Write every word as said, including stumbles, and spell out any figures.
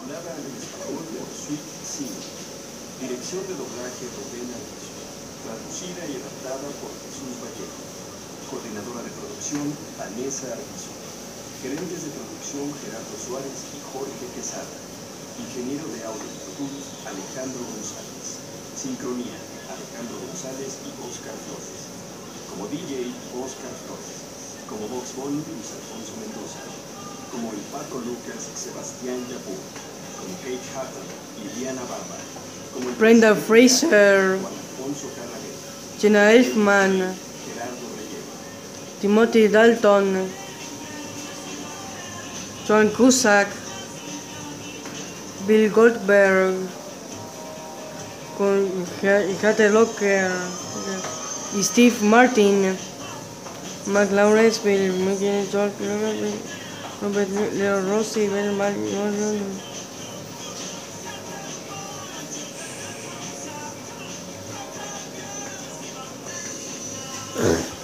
doblada al español por Sweet Cine. Dirección de doblaje Rubén Alviso. Traducida y adaptada por Jesús Vallejo. Coordinadora de producción Vanessa Arvizo. Gerentes de producción Gerardo Suárez y Jorge Quesada. Ingeniero de audio y Bluetooth Alejandro González. Sincronía Alejandro González y Oscar Flores. Como D J Oscar Flores. Como Box Bunny Luis Alfonso Mendoza. Como el Pato Lucas Sebastián Yapur. Como Kate Hatton y Diana Barba. Como el Brenda Fraser, Juan Alfonso Carragher. Jenna Elfman, Gerardo Reyero. Timothy Dalton, Joan Cusack, Bill Goldberg, con Heather Locker y Steve Martin, Mark Lawrence, Bill Michael, George Robert Leo Rossi, Ben Mario. Ugh.